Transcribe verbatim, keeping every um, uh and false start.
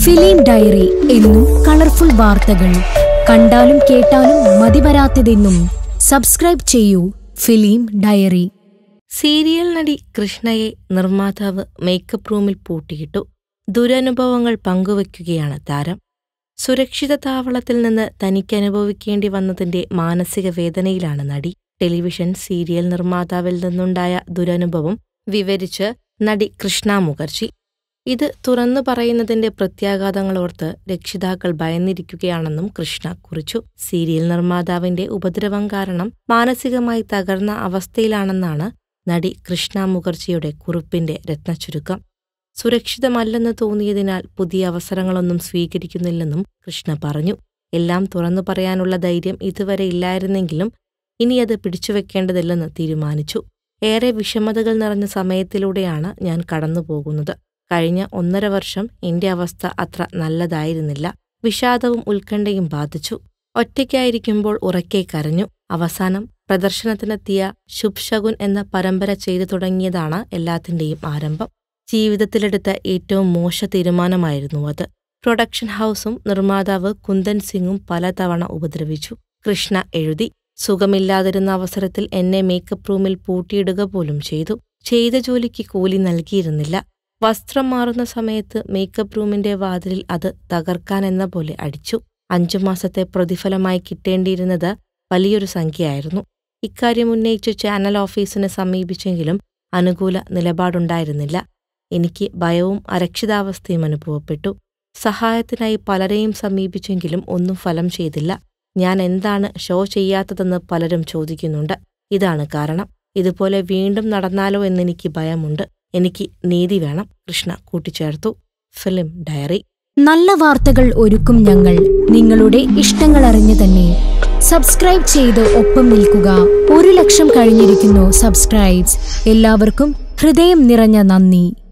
Film diary എന്നും colourful വാർത്തകൾ കണ്ടാലും കേട്ടാലും മതിവരാത്തതെന്നും സബ്സ്ക്രൈബ് ചെയ്യൂ ഫിലിം ഡയറി. സീരിയൽ നടി കൃഷ്ണയെ നിർമ്മാതാവ് മേക്കപ്പ് റൂമിൽ പൂട്ടിയിട്ടു. ദുരനുഭവങ്ങൾ പങ്കുവയ്ക്കുകയാണ് താരം. സുരക്ഷിത താവളത്തിൽ നിന്ന് തനിക്കനുഭവിക്കേണ്ടി വന്നതിന്റെ മാനസിക വേദനയിലാണ് നടി. ടെലിവിഷൻ സീരിയൽ നിർമ്മാതാവിൽ നിന്നുണ്ടായ ദുരനുഭവം വിവരിച്ച് നടി കൃഷ്ണ മുഖർജി. ഇത് തുറന്നു പറയുന്നതിന്റെ പ്രത്യാഘാതങ്ങളോർത്ത് രക്ഷിതാക്കൾ ഭയന്നിരിക്കുകയാണെന്നും കൃഷ്ണ കുറിച്ചു. സീരിയൽ നിർമ്മാതാവിന്റെ ഉപദ്രവം കാരണം മാനസികമായി തകർന്ന അവസ്ഥയിലാണെന്നാണ് നടി കൃഷ്ണ മുഖർജിയുടെ കുറിപ്പിന്റെ രത്നച്ചുരുക്കം. സുരക്ഷിതമല്ലെന്ന് തോന്നിയതിനാൽ പുതിയ അവസരങ്ങളൊന്നും സ്വീകരിക്കുന്നില്ലെന്നും കൃഷ്ണ പറഞ്ഞു. എല്ലാം തുറന്നു പറയാനുള്ള ധൈര്യം ഇതുവരെ ഇല്ലായിരുന്നെങ്കിലും ഇനിയത് പിടിച്ചുവെക്കേണ്ടതില്ലെന്ന് തീരുമാനിച്ചു. ഏറെ വിഷമതകൾ നിറഞ്ഞ സമയത്തിലൂടെയാണ് ഞാൻ കടന്നുപോകുന്നത്. കഴിഞ്ഞ ഒന്നര വർഷം എന്റെ അവസ്ഥ അത്ര നല്ലതായിരുന്നില്ല. വിഷാദവും ഉത്കണ്ഠയും ബാധിച്ചു. ഒറ്റയ്ക്കായിരിക്കുമ്പോൾ ഉറക്കെ കരഞ്ഞു. അവസാനം പ്രദർശനത്തിനെത്തിയ ശുഭ്ശകുൻ എന്ന പരമ്പര ചെയ്തു തുടങ്ങിയതാണ് എല്ലാത്തിന്റെയും ആരംഭം. ജീവിതത്തിലെടുത്ത ഏറ്റവും മോശ തീരുമാനമായിരുന്നു അത്. പ്രൊഡക്ഷൻ ഹൗസും നിർമ്മാതാവ് കുന്ദൻ സിംഗും പലതവണ ഉപദ്രവിച്ചു. കൃഷ്ണ എഴുതി. സുഖമില്ലാതിരുന്ന അവസരത്തിൽ എന്നെ മേക്കപ്പ് റൂമിൽ പൂട്ടിയിടുക പോലും ചെയ്തു. ചെയ്ത ജോലിക്ക് കൂലി നൽകിയിരുന്നില്ല. വസ്ത്രം മാറുന്ന സമയത്ത് മേക്കപ്പ് റൂമിന്റെ വാതിലിൽ അത് തകർക്കാനെന്ന പോലെ അടിച്ചു. അഞ്ചു മാസത്തെ പ്രതിഫലമായി കിട്ടേണ്ടിയിരുന്നത് വലിയൊരു സംഖ്യയായിരുന്നു. ഇക്കാര്യം ഉന്നയിച്ചു ചാനൽ ഓഫീസിനെ സമീപിച്ചെങ്കിലും അനുകൂല നിലപാടുണ്ടായിരുന്നില്ല. എനിക്ക് ഭയവും അരക്ഷിതാവസ്ഥയും അനുഭവപ്പെട്ടു. സഹായത്തിനായി പലരെയും സമീപിച്ചെങ്കിലും ഒന്നും ഫലം ചെയ്തില്ല. ഞാൻ എന്താണ് ഷോ ചെയ്യാത്തതെന്ന് പലരും ചോദിക്കുന്നുണ്ട്. ഇതാണ് കാരണം. ഇതുപോലെ വീണ്ടും നടന്നാലോ എന്നെനിക്ക് ഭയമുണ്ട്. എനിക്ക് നീതി വേണം, കൃഷ്ണ കൂട്ടിച്ചേർത്തു. Film diary. നല്ല വാർത്തകൾ ഒരുക്കും ഞങ്ങൾ. നിങ്ങളുടെ ഇഷ്ടങ്ങൾ അറിഞ്ഞു തന്നെ സബ്സ്ക്രൈബ് ചെയ്ത് ഒപ്പം നിൽക്കുക. ഒരു ലക്ഷം കഴിഞ്ഞിരിക്കുന്നു സബ്സ്ക്രൈബ്സ്. എല്ലാവർക്കും ഹൃദയം നിറഞ്ഞ നന്ദി.